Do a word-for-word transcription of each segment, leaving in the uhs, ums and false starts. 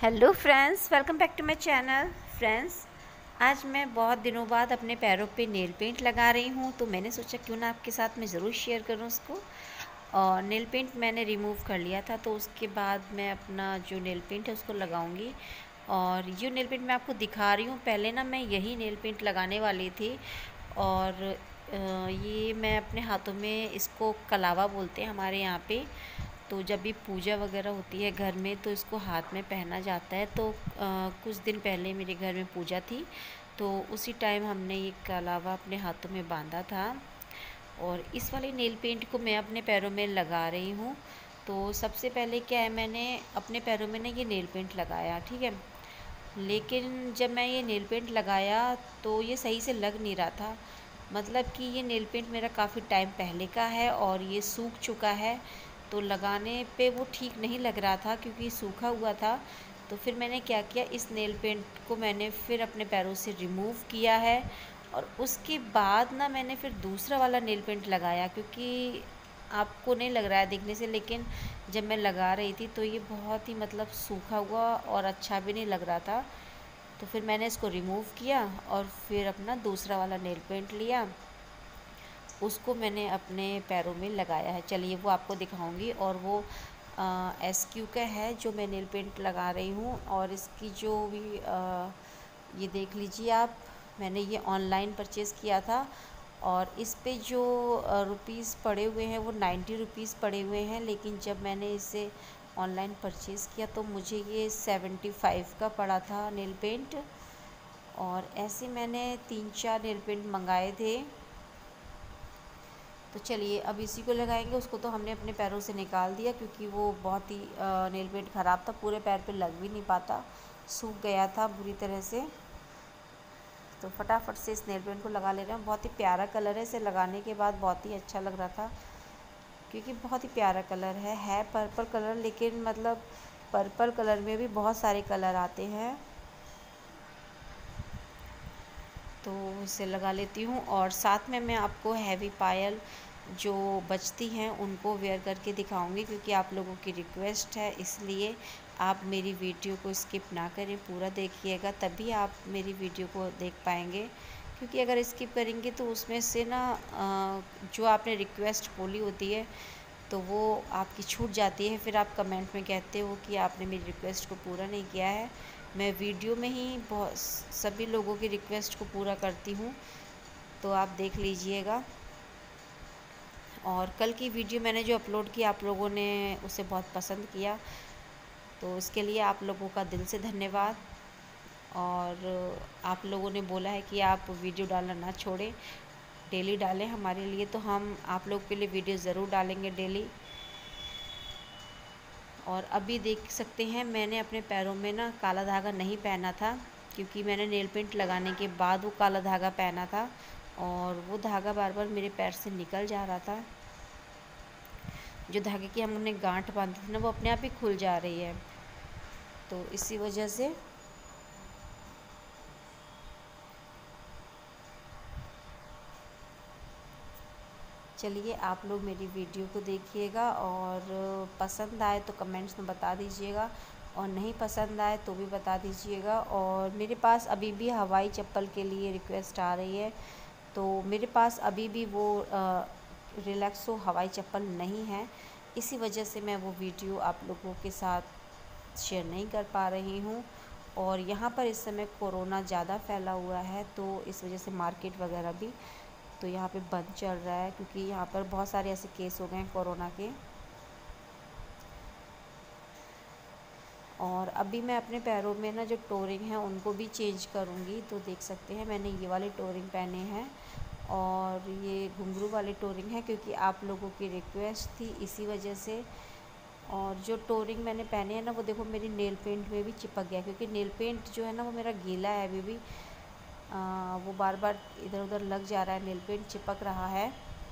Hello friends, welcome back to my channel. Friends, आज मैं बहुत दिनों बाद अपने पैरों पे नेल पेंट लगा रही हूँ, तो मैंने सोचा क्यों ना आपके साथ मैं ज़रूर शेयर करूँ उसको। और नेल पेंट मैंने रिमूव कर लिया था, तो उसके बाद मैं अपना जो नेल पेंट है उसको लगाऊंगी। और ये नेल पेंट मैं आपको दिखा रही हूँ, पहले ना मैं यही नेल पेंट लगाने वाली थी। और ये मैं अपने हाथों में, इसको कलावा बोलते हैं हमारे यहाँ पे। तो जब भी पूजा वगैरह होती है घर में तो इसको हाथ में पहना जाता है। तो आ, कुछ दिन पहले मेरे घर में पूजा थी, तो उसी टाइम हमने ये कलावा अपने हाथों में बांधा था। और इस वाले नेल पेंट को मैं अपने पैरों में लगा रही हूँ। तो सबसे पहले क्या है, मैंने अपने पैरों में ना ये नेल पेंट लगाया, ठीक है। लेकिन जब मैं ये नेल पेंट लगाया तो ये सही से लग नहीं रहा था। मतलब कि ये नेल पेंट मेरा काफ़ी टाइम पहले का है और ये सूख चुका है, तो लगाने पे वो ठीक नहीं लग रहा था क्योंकि सूखा हुआ था। तो फिर मैंने क्या किया, इस नेल पेंट को मैंने फिर अपने पैरों से रिमूव किया है। और उसके बाद ना मैंने फिर दूसरा वाला नेल पेंट लगाया, क्योंकि आपको नहीं लग रहा है देखने से, लेकिन जब मैं लगा रही थी तो ये बहुत ही मतलब सूखा हुआ और अच्छा भी नहीं लग रहा था। तो फिर मैंने इसको रिमूव किया और फिर अपना दूसरा वाला नेल पेंट लिया, उसको मैंने अपने पैरों में लगाया है। चलिए वो आपको दिखाऊंगी। और वो एस क्यू का है जो मैं नेल पेंट लगा रही हूँ। और इसकी जो भी आ, ये देख लीजिए आप, मैंने ये ऑनलाइन परचेज़ किया था। और इस पे जो रुपीस पड़े हुए हैं वो नाइन्टी रुपीज़ पड़े हुए हैं, लेकिन जब मैंने इसे ऑनलाइन परचेज़ किया तो मुझे ये सेवेंटी फाइव का पड़ा था नेल पेंट। और ऐसे मैंने तीन चार नेल पेंट मंगाए थे। तो चलिए अब इसी को लगाएंगे। उसको तो हमने अपने पैरों से निकाल दिया क्योंकि वो बहुत ही नेल पेंट ख़राब था, पूरे पैर पे लग भी नहीं पाता, सूख गया था बुरी तरह से। तो फटाफट से इस नेल पेंट को लगा ले रहे हैं। बहुत ही प्यारा कलर है, इसे लगाने के बाद बहुत ही अच्छा लग रहा था क्योंकि बहुत ही प्यारा कलर है है पर्पल कलर। लेकिन मतलब पर्पल कलर में भी बहुत सारे कलर आते हैं, तो इसे लगा लेती हूँ। और साथ में मैं आपको हैवी पायल जो बचती हैं उनको वेयर करके दिखाऊंगी, क्योंकि आप लोगों की रिक्वेस्ट है, इसलिए आप मेरी वीडियो को स्किप ना करें, पूरा देखिएगा, तभी आप मेरी वीडियो को देख पाएंगे। क्योंकि अगर स्किप करेंगे तो उसमें से ना जो आपने रिक्वेस्ट बोली होती है तो वो आपकी छूट जाती है। फिर आप कमेंट में कहते हो कि आपने मेरी रिक्वेस्ट को पूरा नहीं किया है। मैं वीडियो में ही बहुत सभी लोगों की रिक्वेस्ट को पूरा करती हूँ, तो आप देख लीजिएगा। और कल की वीडियो मैंने जो अपलोड की, आप लोगों ने उसे बहुत पसंद किया, तो इसके लिए आप लोगों का दिल से धन्यवाद। और आप लोगों ने बोला है कि आप वीडियो डालना ना छोड़ें, डेली डालें हमारे लिए, तो हम आप लोग के लिए वीडियो ज़रूर डालेंगे डेली। और अभी देख सकते हैं मैंने अपने पैरों में ना काला धागा नहीं पहना था, क्योंकि मैंने नेल पेंट लगाने के बाद वो काला धागा पहना था और वो धागा बार बार मेरे पैर से निकल जा रहा था। जो धागे की हमने गांठ बांधी थी ना वो अपने आप ही खुल जा रही है, तो इसी वजह से चलिए आप लोग मेरी वीडियो को देखिएगा। और पसंद आए तो कमेंट्स में बता दीजिएगा, और नहीं पसंद आए तो भी बता दीजिएगा। और मेरे पास अभी भी हवाई चप्पल के लिए रिक्वेस्ट आ रही है, तो मेरे पास अभी भी वो रिलैक्सो हवाई चप्पल नहीं है, इसी वजह से मैं वो वीडियो आप लोगों के साथ शेयर नहीं कर पा रही हूँ। और यहाँ पर इस समय कोरोना ज़्यादा फैला हुआ है, तो इस वजह से मार्केट वगैरह भी तो यहाँ पे बंद चल रहा है, क्योंकि यहाँ पर बहुत सारे ऐसे केस हो गए हैं कोरोना के। और अभी मैं अपने पैरों में ना जो टोरिंग है उनको भी चेंज करूँगी। तो देख सकते हैं मैंने ये वाले टोरिंग पहने हैं और ये घुंघरू वाले टोरिंग है, क्योंकि आप लोगों की रिक्वेस्ट थी, इसी वजह से। और जो टोरिंग मैंने पहने हैं ना वो देखो मेरी नेल पेंट में भी चिपक गया, क्योंकि नेल पेंट जो है ना वो मेरा गीला है अभी भी। आ, वो बार बार इधर उधर लग जा रहा है, नेल पेंट चिपक रहा है।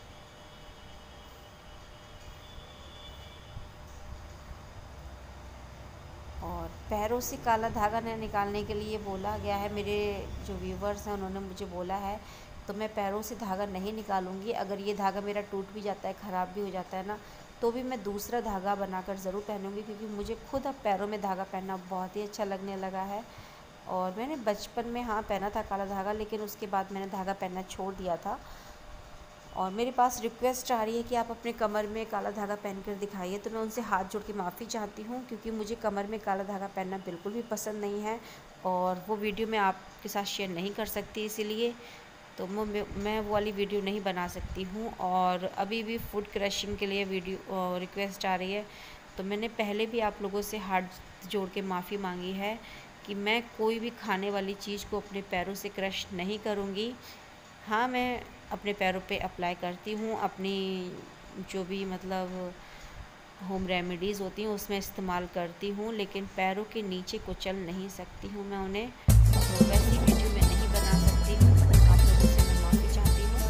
और पैरों से काला धागा न निकालने के लिए बोला गया है, मेरे जो व्यूवर्स हैं उन्होंने मुझे बोला है, तो मैं पैरों से धागा नहीं निकालूंगी। अगर ये धागा मेरा टूट भी जाता है, ख़राब भी हो जाता है ना, तो भी मैं दूसरा धागा बनाकर ज़रूर पहनूँगी, क्योंकि मुझे खुद अब पैरों में धागा पहनना बहुत ही अच्छा लगने लगा है। और मैंने बचपन में हाँ पहना था काला धागा, लेकिन उसके बाद मैंने धागा पहनना छोड़ दिया था। और मेरे पास रिक्वेस्ट आ रही है कि आप अपने कमर में काला धागा पहन कर दिखाइए, तो मैं उनसे हाथ जोड़ के माफ़ी चाहती हूँ, क्योंकि मुझे कमर में काला धागा पहनना बिल्कुल भी पसंद नहीं है और वो वीडियो मैं आपके साथ शेयर नहीं कर सकती, इसीलिए तो मैं मैं वो वाली वीडियो नहीं बना सकती हूँ। और अभी भी फूड क्रशिंग के लिए वीडियो रिक्वेस्ट आ रही है, तो मैंने पहले भी आप लोगों से हाथ जोड़ के माफ़ी मांगी है कि मैं कोई भी खाने वाली चीज़ को अपने पैरों से क्रश नहीं करूँगी। हाँ, मैं अपने पैरों पे अप्लाई करती हूँ, अपनी जो भी मतलब होम रेमेडीज़ होती हैं उसमें इस्तेमाल करती हूँ, लेकिन पैरों के नीचे कुचल नहीं सकती हूँ मैं उन्हें, तो वैसी वीडियो मैं नहीं बना सकती हूँ। आप लोगों से मैं माफ़ी चाहती हूँ।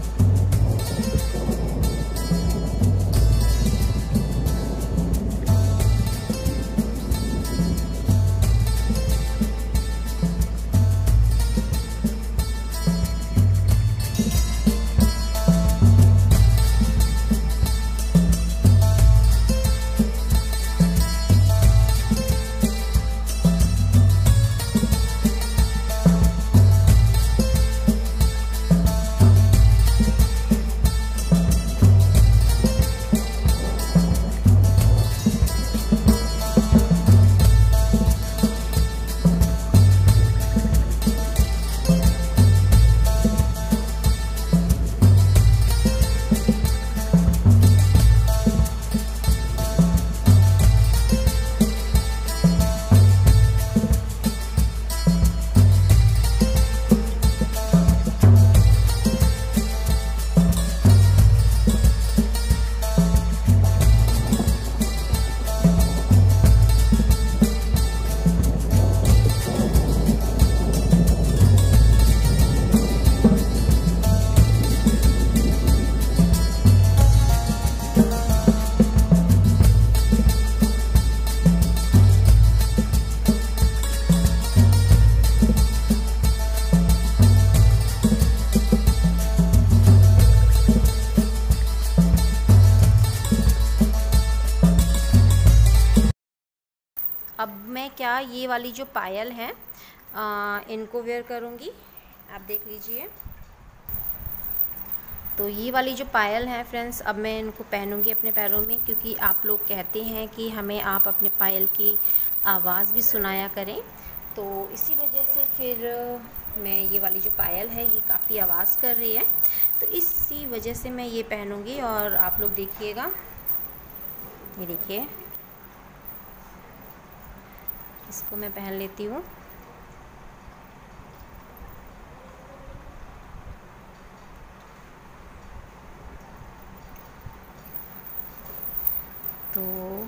अब मैं क्या ये वाली जो पायल है आ, इनको वेयर करूँगी, आप देख लीजिए। तो ये वाली जो पायल है फ्रेंड्स, अब मैं इनको पहनूंगी अपने पैरों में, क्योंकि आप लोग कहते हैं कि हमें आप अपने पायल की आवाज़ भी सुनाया करें, तो इसी वजह से फिर मैं ये वाली जो पायल है ये काफ़ी आवाज़ कर रही है, तो इसी वजह से मैं ये पहनूंगी। और आप लोग देखिएगा, ये देखिए, इसको मैं पहन लेती हूँ। तो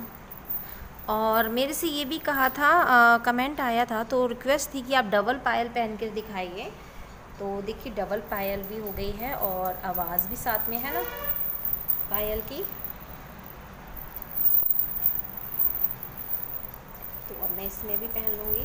और मेरे से ये भी कहा था, आ, कमेंट आया था, तो रिक्वेस्ट थी कि आप डबल पायल पहन कर दिखाइए। तो देखिए डबल पायल भी हो गई है और आवाज़ भी साथ में है ना पायल की। तो अब मैं इसमें भी पहन लूँगी।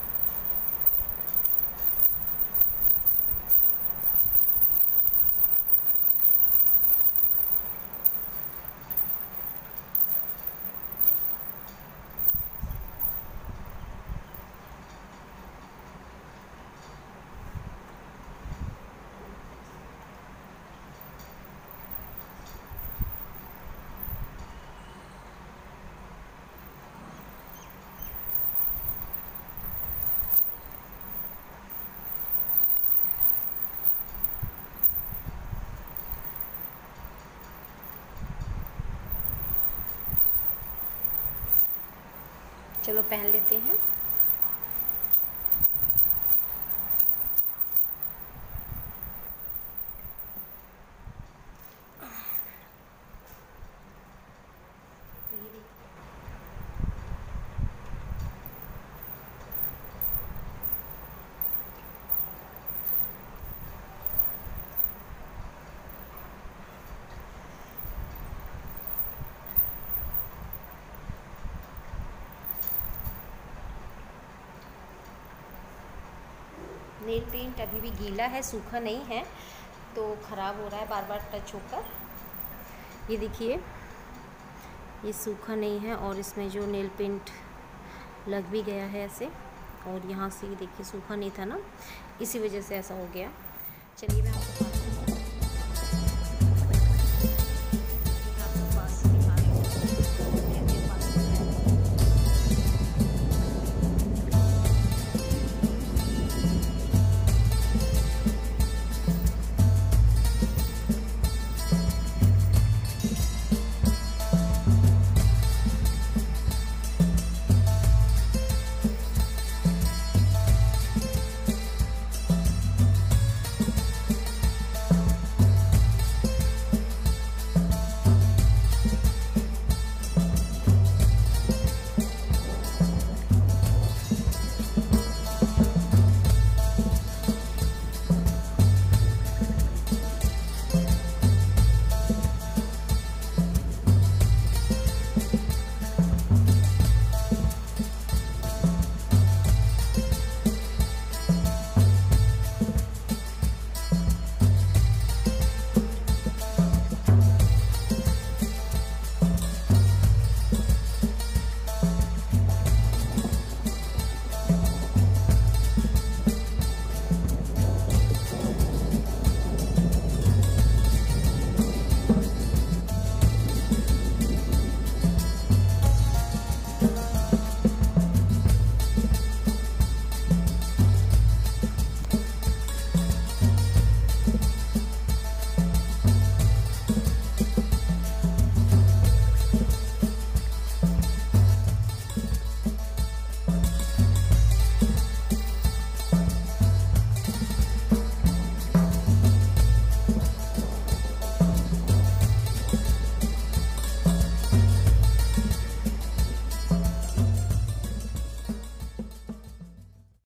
चलो पहन लेते हैं। नेल पेंट अभी भी गीला है, सूखा नहीं है, तो ख़राब हो रहा है बार बार टच होकर। ये देखिए ये सूखा नहीं है और इसमें जो नेल पेंट लग भी गया है ऐसे, और यहाँ से देखिए सूखा नहीं था ना, इसी वजह से ऐसा हो गया। चलिए मैं आपको